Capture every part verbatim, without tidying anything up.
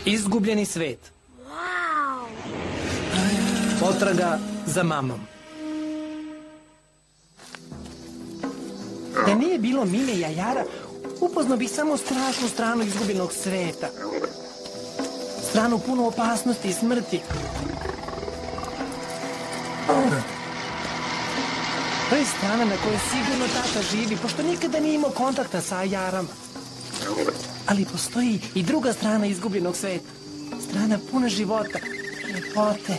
Izgubljeni svet. Potraga za mamom. Da nije bilo Mine i Jajara, upoznao bih samo strašnu stranu izgubljenog sveta. Stranu punu opasnosti i smrti. To je strana na kojoj sigurno tata živi, pošto nikada nije imao kontakta sa Jajarama. Ali postoji i druga strana izgubljenog sveta. Strana puna života, lepote.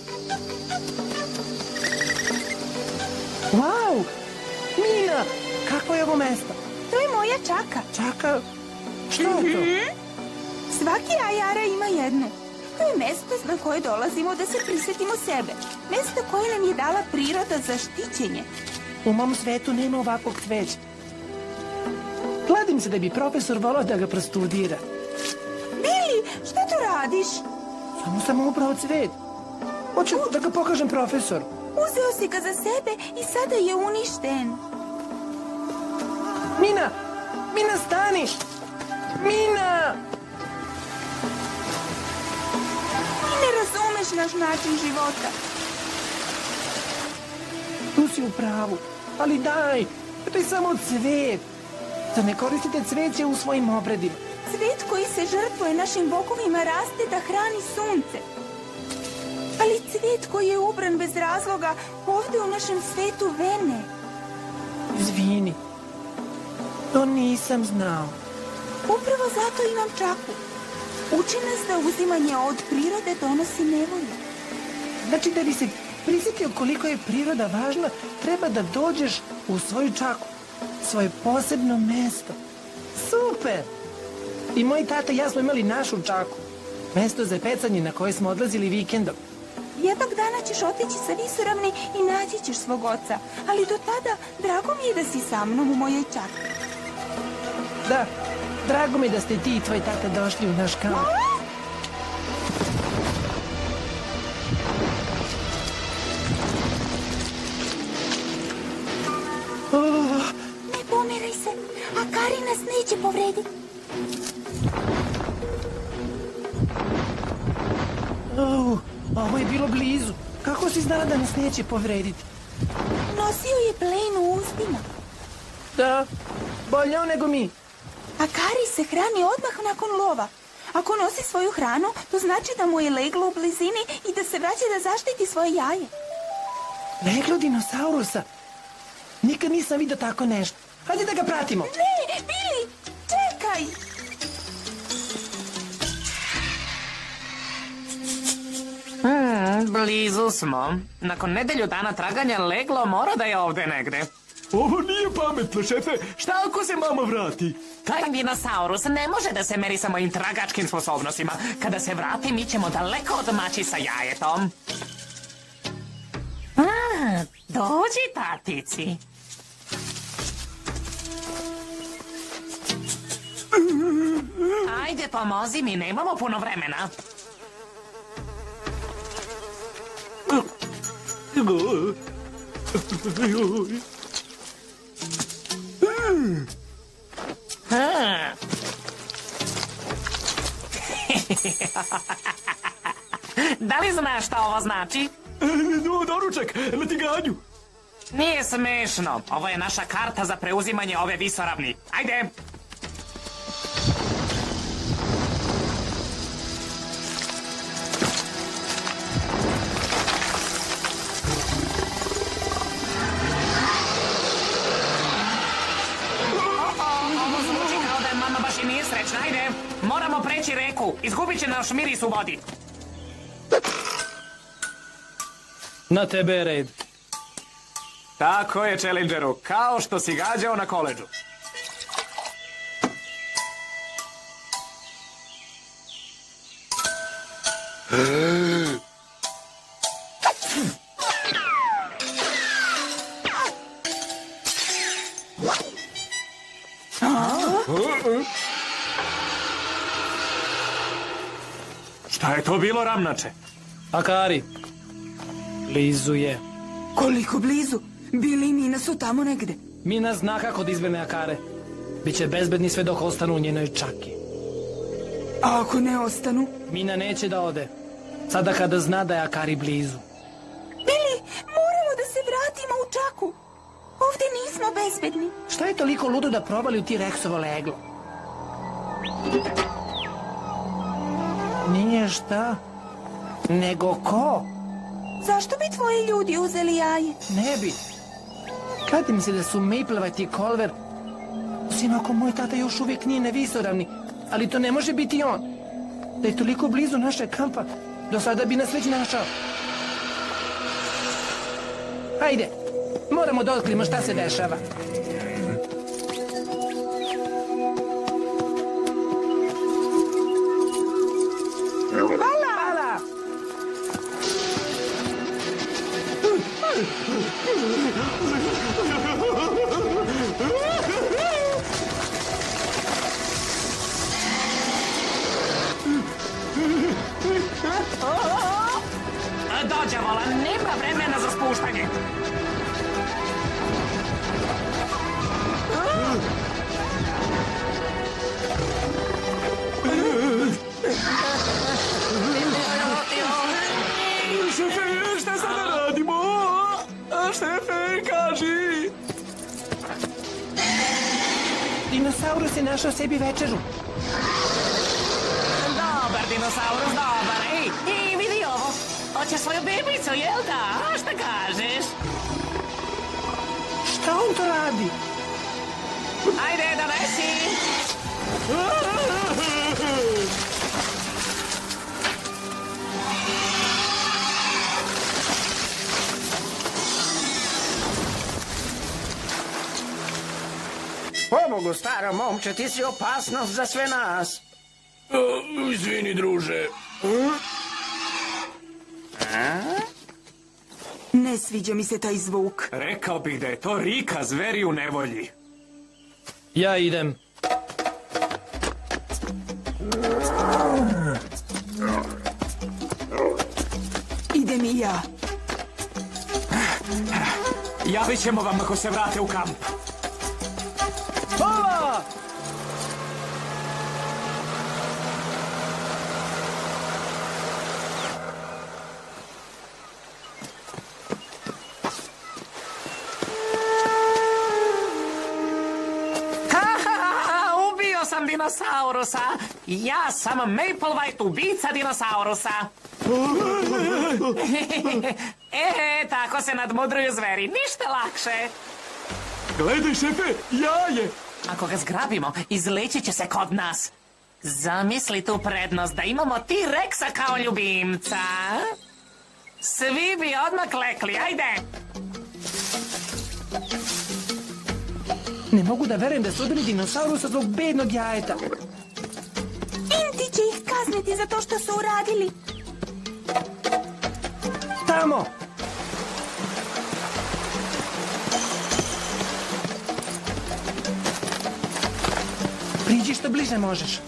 Wow! Mina! Kako je ovo mesto? To je moja čaka. Čaka? Što je to? Svaki Jajara ima jednu. To je mesto na koje dolazimo da se prisjetimo sebe. Mesto koje nam je dala priroda za štićenje. U mom svetu nema ovakvog cveća. Kladim se da bi profesor volao da ga prostudira. Billy, šta tu radiš? Samo sam upravo cvet. Hoću da ga pokažem profesoru. Uzeo si ga za sebe i sada je uništen. Mina! Mina, stani! Mina! Ti ne razumeš naš način života. Tu si u pravu. Ali daj, to je samo cvet. Da ne koristite cveće u svojim obredima. Cvet koji se žrtvuje našim bogovima raste da hrani sunce. Ali cvet koji je ubran bez razloga ovde u našem svetu vene. Izvini. To nisam znao. Upravo zato imam čaku. Uči nas da uzimanje od prirode donosi nevolju. Znači da bi se prisjetio koliko je priroda važna, treba da dođeš u svoju čaku. Svoje posebno mesto. Super! I moj tata i ja smo imali našu čaku. Mesto za pecanje na koje smo odlazili vikendom. Jednog dana ćeš otići sa visoravni i naći ćeš svog oca. Ali do tada, drago mi je da si sa mnom u mojoj čaki. Da, drago mi je da ste ti i tvoj tata došli u naš kamp. Ne pomeraj se, a Kari nas neće povrediti. Oh, ovo je bilo blizu. Kako si znala da nas neće povrediti? Nosio je plen u ustima. Da, bolje on nego mi. A Kari se hrani odmah nakon lova. Ako nosi svoju hranu, to znači da mu je leglo u blizini i da se vraća da zaštiti svoje jaje. Leglo dinosaurusa? Nikad nisam vidio tako nešto. Hajde da ga pratimo. Ne, Billy, čekaj! Hmm, blizu smo. Nakon nedelju dana traganja leglo mora da je ovde negde. Ovo nije pametno, šefe. Šta ako se mama vrati? Taj dinosaurus ne može da se meri sa mojim tragačkim sposobnostima. Kada se vrati, mi ćemo daleko odmaći sa jajetom. A, dođi, tatici. Ajde, pomozi mi, nemamo puno vremena. Da li znaš šta ovo znači? Doručak, na tiganju. Nije smešno. Ovo je naša karta za preuzimanje ove visoravni. Ajde! Ovo zvuči kao da je mama baš i nije srećna. Ajde! Moramo preći reku. Izgubit će naš miris u vodi. Na tebe je red. Tako je, Challengeru, kao što si gađao na koledžu. Šta je to bilo, Ravnače? Akari. Blizu je. Koliko blizu? Billy i Mina su tamo negde. Mina zna kako da izbjegne Akare. Biće bezbedni sve dok ostanu u njenoj čaki. A ako ne ostanu? Mina neće da ode. Sada kada zna da je Akari blizu. Bili, moramo da se vratimo u Čaku. Ovde nismo bezbedni. Šta je toliko ludo da probali u T-Rexovo leglo? Nije šta, nego ko? Zašto bi tvoji ljudi uzeli jaje? Ne bi. Kladim se da su Maplewhite i Colver, osim ako moj tata još uvijek nije na visoravni, ali to ne može biti on. Da je toliko blizu našeg kampa, do sada bi nas već našao. Hajde, moramo da otkrimo šta se dešava. Hvala! Hvala! Dođe, vola, nema vremena za spuštanje. Šefe, šta sada radimo? Šefe, kaži! Dinosaurus je našao sebi večeru. Dobar, dinosaurus, dobar. Ej, ej, vidi ovo. Hoće svoju bebicu, jel da? A šta kažeš? Šta on to radi? Ajde, donesi! Pomogu, staro momče, ti si opasnost za sve nas. O, izvini, druže. Ne sviđa mi se taj zvuk. Rekao bih da je to Rika, zveri u nevolji. Ja idem. Idem i ja. Javit ćemo vam ako se vrate u kamp. Hvala! Ubio sam dinosaurusa. Ja sam Maplewhite, ubica dinosaurusa. E, tako se nadmudruju zveri. Ništa lakše. Gledaj, šefe, jaje! Ako ga zgrabimo, izleći će se kod nas. Zamisli tu prednost da imamo T-Rexa kao ljubimca. Svi bi odmah klekli, ajde! Ne mogu da verujem da su ubili dinosaurusa zbog bednog jajeta. Inti će ih kazniti za to što su uradili. Tamo! Priđi što bliže možeš.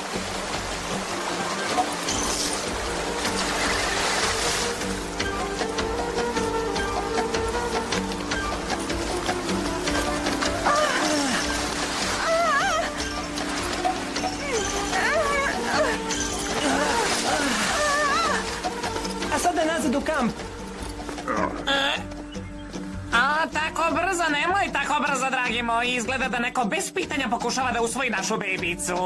A sada nazad u kamp. A, tako brzo, nemoj tako brzo, dragi moji. Izgleda da neko bez pitanja pokušava da usvoji našu bebicu.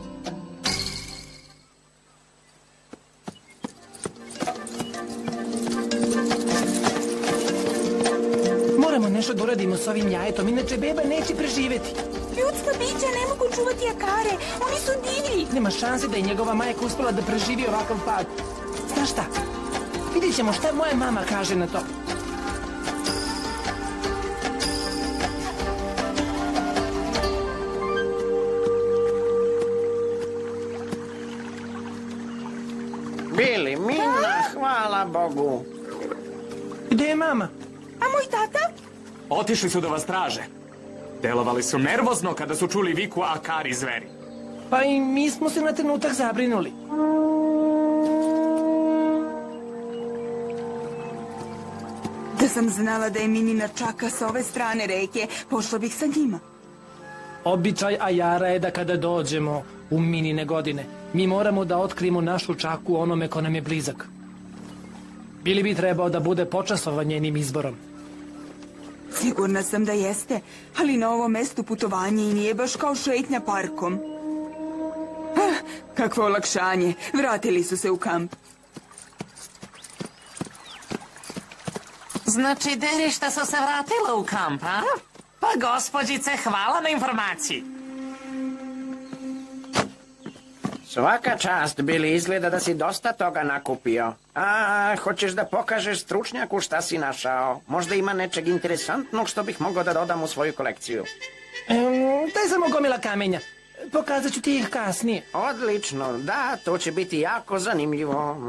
Moramo nešto da uradimo s ovim jajetom, inače beba neće preživeti. Ljudska bića ne mogu čuvati akare. Oni su divlji. Nema šanse da je njegova majka uspela da preživi ovakav pad. Znaš šta? Vidjet ćemo šta moja mama kaže na to. Bili, Mina, hvala Bogu. Gde je mama? A moj tata? Otišli su da vas traže. Delovali su nervozno kada su čuli viku Akari zveri. Pa i mi smo se na trenutak zabrinuli. Da sam znala da je Minina čaka sa ove strane reke, pošla bih sa njima. Običaj Ajara je da kada dođemo u Minine godine, mi moramo da otkrijemo našu čaku onome ko nam je blizak. Bili bi trebao da bude počastovan njenim izborom. Sigurna sam da jeste, ali na ovom mestu putovanje i nije baš kao šetnja parkom. Ah, kakvo olakšanje. Vratili su se u kamp. Znači, derišta su se vratila u kamp, a? Pa, gospođice, hvala na informaciji. Svaka čast, Bili, izgleda da si dosta toga nakupio. A, hoćeš da pokažeš stručnjaku šta si našao? Možda ima nečeg interesantnog što bih mogao da dodam u svoju kolekciju. Um, to je samo gomila kamenja. Pokazat ću ti ih kasnije. Odlično, da, to će biti jako zanimljivo.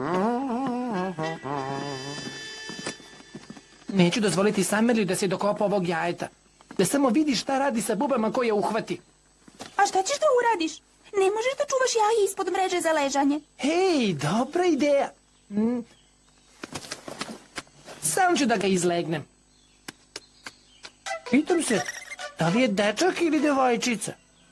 Neću dozvoliti Samerliju da se dokopa ovog jajeta. Da samo vidi šta radi sa bubama koje uhvati. A šta ćeš da uradiš? Ne možeš da čuvaš jaje ispod mreže za ležanje. Hej, dobra ideja. Mm. Sam ću da ga izlegnem. Pitam se, da li je dečak ili devojčica?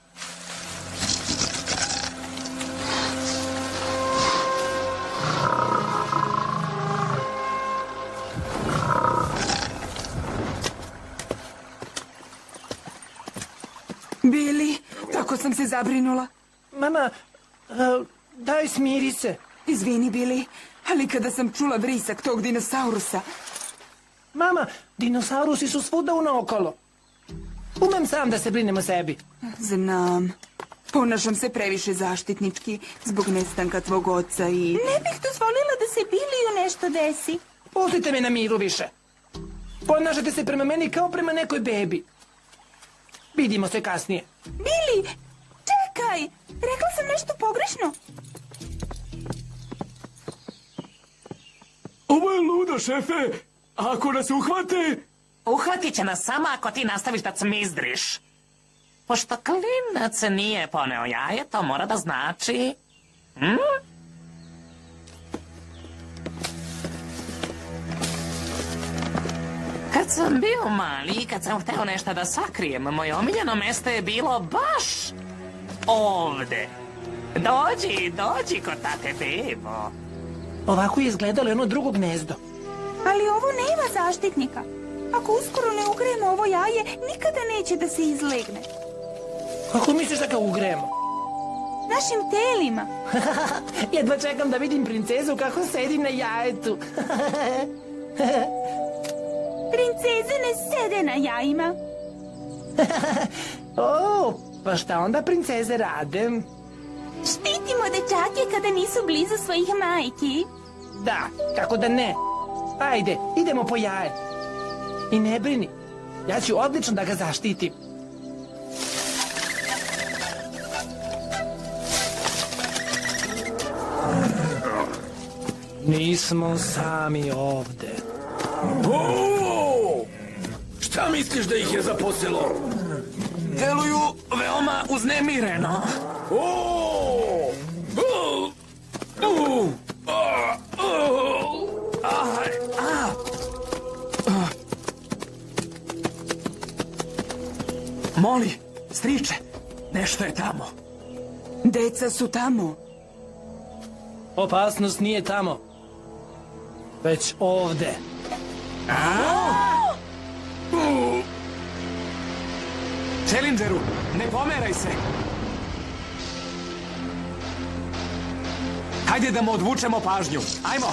Bili, tako sam se zabrinula. Mama, uh, daj smiri se. Izvini, Bili, ali kada sam čula vrisak tog dinosaurusa... Mama, dinosaurusi su svuda unaokolo. Umem sam da se brinem o sebi. Znam. Ponašam se previše zaštitnički zbog nestanka tvog oca i... Ne bih dozvolila da se Biliju nešto desi. Pustite me na miru više. Ponašate se prema meni kao prema nekoj bebi. Vidimo se kasnije. Bili, čekaj! Rekla sam nešto pogrešno. Ovo je ludo, šefe. A ako nas uhvate... Uhvatit će nas samo ako ti nastaviš da cmizdriš. Pošto klinac nije poneo jaje, to mora da znači... Hm? Kad sam bio mali i kad sam hteo nešto da sakrijem, moje omiljeno mesto je bilo baš ovde. Dođi, dođi kod tate bebo. Ovako je izgledalo jedno drugo gnezdo. Ali ovo nema zaštitnika. Ako uskoro ne ugrejemo ovo jaje, nikada neće da se izlegne. Kako misliš da ga ugrejemo? Našim telima. Jedva čekam da vidim princezu kako sedim na jajetu. Princeze ne sede na jajima. O, pa šta onda princeze rade? Štitimo dečake kada nisu blizu svojih majki. Da, kako da ne. Ajde, idemo po jaje. I ne brini, ja ću odlično da ga zaštitim. Nismo sami ovde. O! Šta misliš da ih je zaposelo? Deluju veoma uznemireno. O! O! O! A! O! Aj, a. Moli, striče, nešto je tamo. Deca su tamo. Opasnost nije tamo, već ovde. Challengeru, ne pomeraj se. Hajde da mu odvučemo pažnju. Ajmo.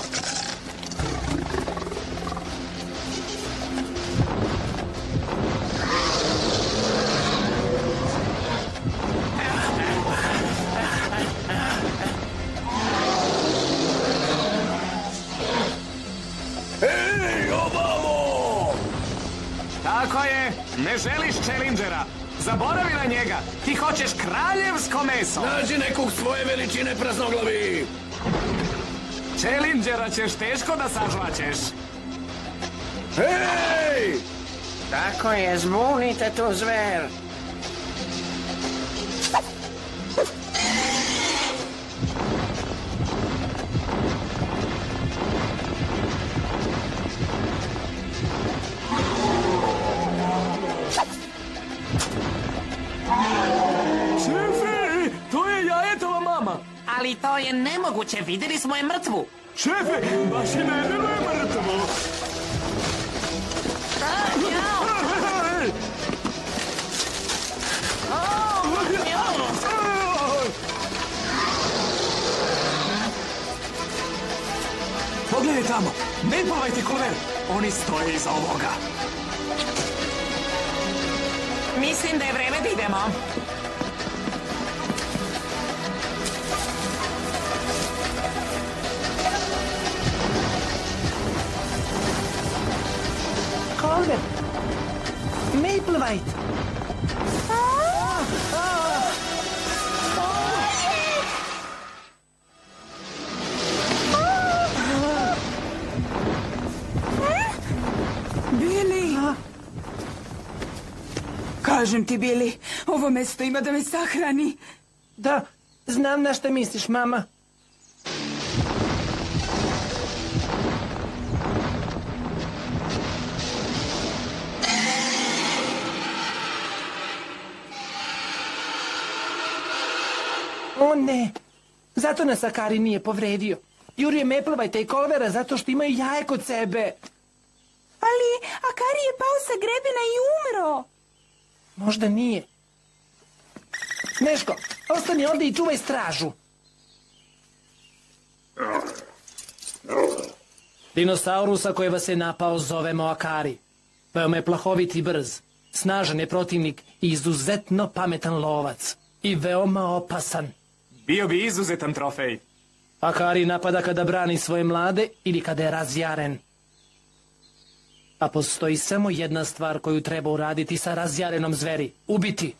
Ej, ovamo! Tako je, ne želiš Challengera. Zaboravi na njega. Ti hoćeš kraljevsko meso. Nađi nekog svoje veličine praznoglavi. Challengera ćeš teško da sažvaćeš. Ej! Tako je, zbunite tu zver. Ah! Ali to je nemoguće, vidjeli smo je mrtvu. Šefe, baš i ne deluje mrtvo. Pogledaj tamo, ne plavajte Kulver, oni stoje iza ovoga. Mislim da je vreme da idemo. Culver! Maple White! Billy! Kažem ti, Billy, ovo mesto ima da me sahrani. Da, znam na šta misliš, mama. O ne, zato nas Akari nije povredio. Jurio je Maple White i Culvera zato što imaju jaje kod sebe. Ali Akari je pao sa grebena i umro. Možda nije. Neško, ostani ovdje i čuvaj stražu. Dinosaurusa koji vas je napao zovemo Akari. Veoma je plahovit i brz. Snažan je protivnik i izuzetno pametan lovac. I veoma opasan. Bio bi izuzetan trofej. Akari napada kada brani svoje mlade ili kada je razjaren. A postoji samo jedna stvar koju treba uraditi sa razjarenom zveri. Ubiti.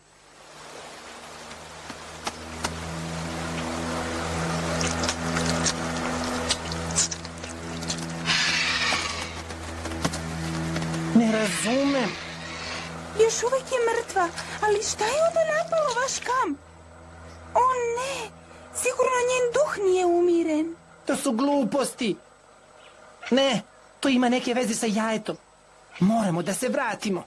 Ne razumem. Još uvijek je mrtva, ali šta je onda napalo vaš kamp? O ne, sigurno njen duh nije umiren. To su gluposti. Ne, to ima neke veze sa jajetom. Moramo da se vratimo.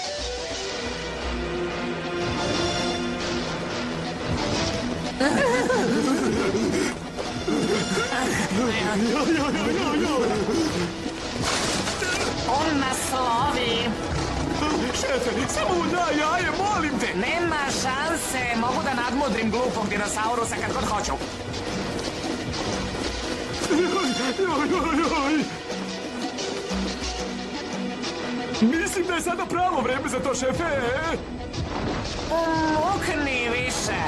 On nas lovi. Šefe, samo mu daj jaje, molim te. Nema šanse, mogu da nadmudrim glupog dinosaurusa kad god hoću. Mislim da je sada pravo vreme za to, šefe. Umukni više.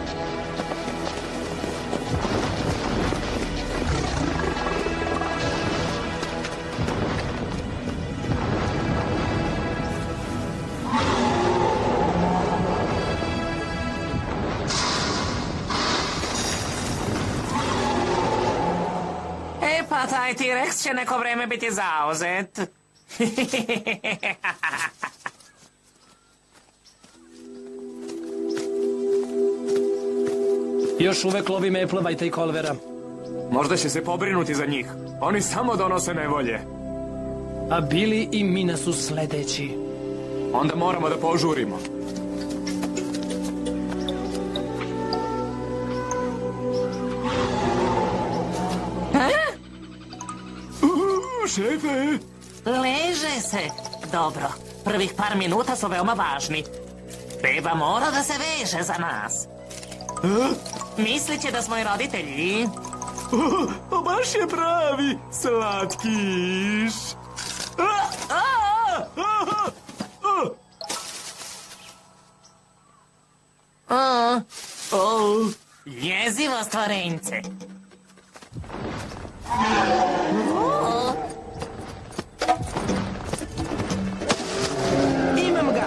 E pa taj T-Rex će neko vreme biti zauzet. Još uvek lovi Maple White i Culvera. Možda će se pobrinuti za njih. Oni samo donose nevolje. A Billy i Mina su sledeći. Onda moramo da požurimo. Uh, šefe! Leže se. Dobro, prvih par minuta su veoma važni. Beba mora da se veže za nas. Mislit će da smo i roditelji. O, baš je pravi slatkiš. O, o, jezivo stvorenjce. O, Imam ga!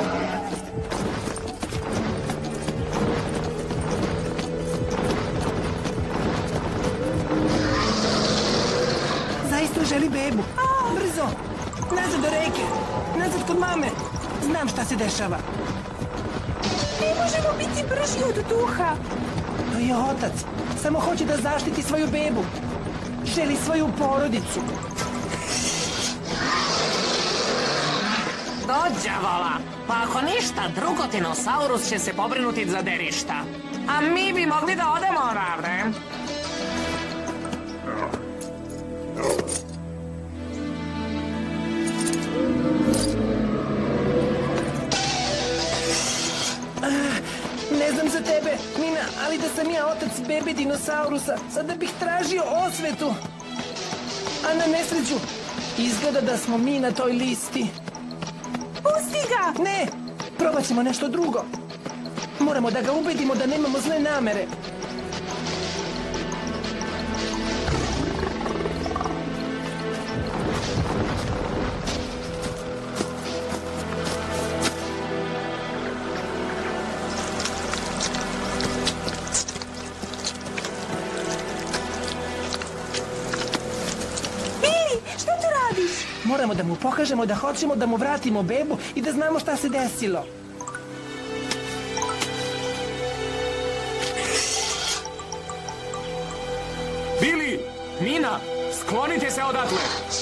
Zaista želi bebu. Brzo! Nazad do reke! Nazad kod mame! Znam šta se dešava. Ne možemo biti brži od duha. To je otac. Samo hoće da zaštiti svoju bebu. Želi svoju porodicu. do đavola. Pa ako ništa drugo, dinosaurus će se pobrinuti za derišta. A mi bi mogli da odemo odavde. Ne znam za tebe, Mina, ali da sam ja otac bebe dinosaurusa, sada bih tražio osvetu. A na nesreću, izgleda da smo mi na toj listi. Pusti ga! Ne, probat ćemo nešto drugo. Moramo da ga ubedimo da nemamo zle namere. Moramo da mu pokažemo da hoćemo da mu vratimo bebu i da znamo šta se desilo. Bili! Mina! Sklonite se odatle!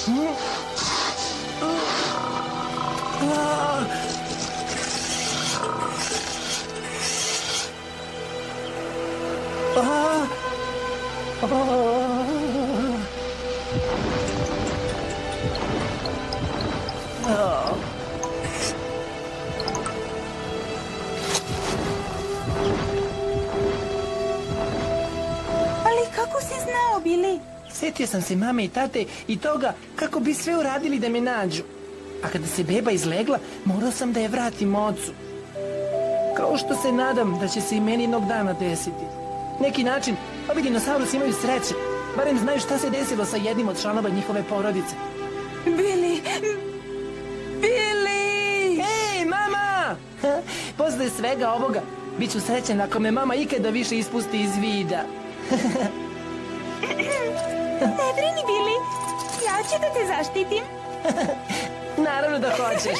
Ali kako si znao, Bili? Sjetio sam se mame i tate i toga kako bi sve uradili da me nađu. A kada se beba izlegla, morao sam da je vratim ocu. Kao što se nadam da će se i meni jednog dana desiti. Neki način, ovi dinosaurusi imaju sreće. Barem znaju šta se desilo sa jednim od članova njihove porodice. Bili! Bili! Ej, mama! Posle svega ovoga, bit ću srećen ako me mama ikada više ispusti iz vida. Ne brini, Bili. Ja ću da te zaštitim. Naravno da hoćeš.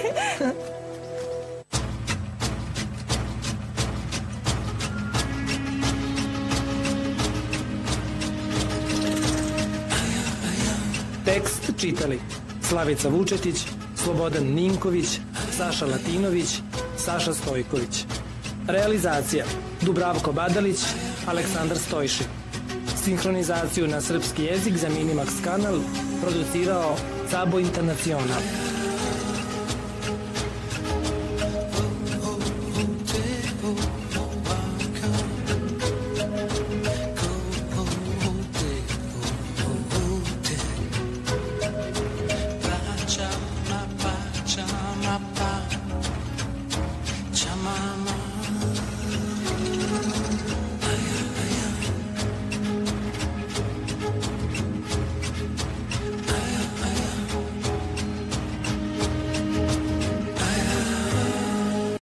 Tekst čitali Slavica Vučetić, Slobodan Ninković, Saša Latinović, Saša Stojković. Realizacija Dubravko Badalić, Aleksandar Stojšin. Sinhronizaciju na srpski jezik za Minimax kanal producirao Cabo Internacional.